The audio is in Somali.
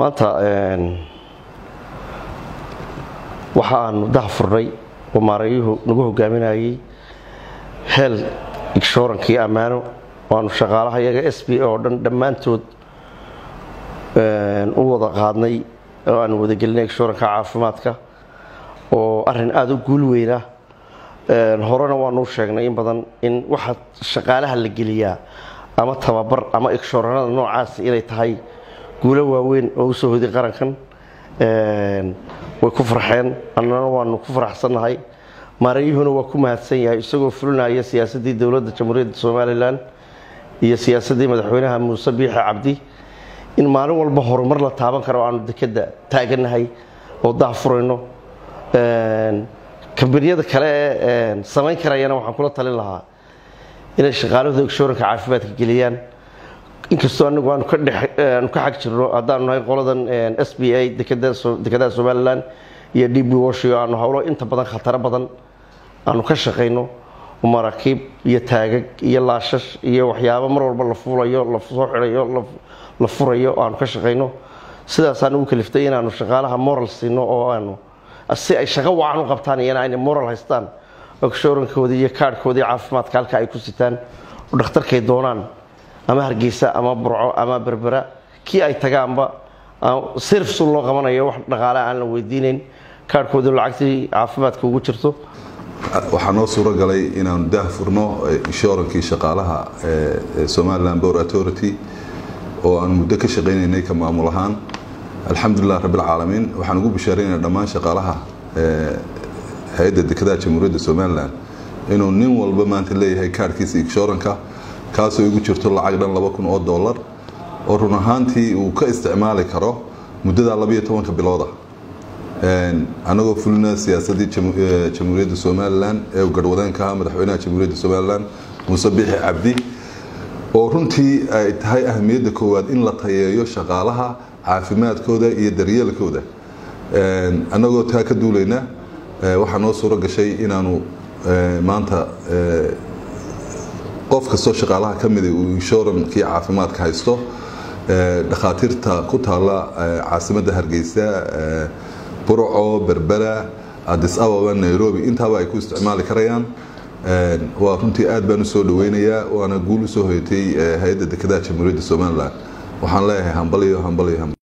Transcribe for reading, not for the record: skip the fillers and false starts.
maanta waxaan daahfurnay oo maarayuhu nagu hogaaminayay hel insurance amaano waanu shaqaalaha iyaga SPA oo dhan dhamaantood u wada qaadnay oo aan wada gelinay insurance caafimaadka oo arin aad u guul weyn ah horena waanu sheegnay in badan in waxa shaqaalaha la geliyaa ama tababar ama insurance noocaas inay tahay guulo waaweyn oo soo hodi qarankan way ku farxeen annana waanu ku faraxsanahay maarayuhuna waa ku mahadsan yahay isagoo fulinaya siyaasadii dawladda Jamhuuriyadda Soomaaliland iyo siyaasadii madaxweynaha Muuse Biixi Cabdi in maalin walba horumar la taaban karo aan dekada taaganahay oo daahfurayno kabariyada kale samayn karayana waxaan kula talin lahaa inay shaqaalada insurance caafimaadka geliyaan inkastoo anagu aan ka xaq jirno hadaan nahay qoladan SPA dekada Soomaaliland iyo DB Washiyo aan hawlo inta badan khatar badan aanu ka shaqeyno maraakiib iyo taagag iyo laashash iyo waxyaabo mar walba la fuulayo la soo xirayo la furayo aan ka shaqeyno sidaas aan ugu kaliftay inaanu shaqaalaha moral siino oo aanu si ay shaqo wacan u qabtaan iyana ay moral haystaan insurance-koodii iyo card-koodii caafimaadka halka ay ku sitaan oo dhakhtarkay doonaan ama Hargeysa ama Burco ama Berbera kii ay tagaanba service loo qabanayo wax dhaqaale aan la weydiinayn card-kooda lacagtii caafimaadka ugu jirto waxaan noo suuro galay inaan daahfurno insurance shaqaalaha Somaliland Port Authority oo aan muddo ka shaqeynaynay ka maamul ahaan alxamdulillah rabbil caalamiin waxaan ugu bishaareynaa dhammaan shaqaalaha hay'adda dekada Jamhuuriyadda Soomaaliland inuu nin walba maanta leeyahay kaarkiisa insurance kaasoo ugu jirto lacag dhan $2,000 oo run ahaantii uu ka isticmaali karo muddada 12 bilooda anagoo fulina siyaasadii Jamhuuriyadda Soomaaliland ee garwadeenka madaxweynaha Jamhuuriyadda Soomaaliland Muuse Biixi Cabdi oo runtii ay tahay ahmiyadda koowaad in la tayeeyo shaqaalaha caafimaadkooda iyo daryeelkooda anagoo taa ka duulayna waxa noo suuro gashay inaanu maanta qof kastoo shaqaalaha kamid ah uu insurance caafimaadka haysto dhakhaatiirta ku taala caasimadda Hargeysa Burco Berbera Addis Ababa Nairobi intaba ay ku isticmaali karayaan waa runtii aad baan u soo dhaweynayaa waana guul u soo hoytay hay'adda dekada Jamhuuriyadda Soomaaliland waxaan leeyahay hambaliyo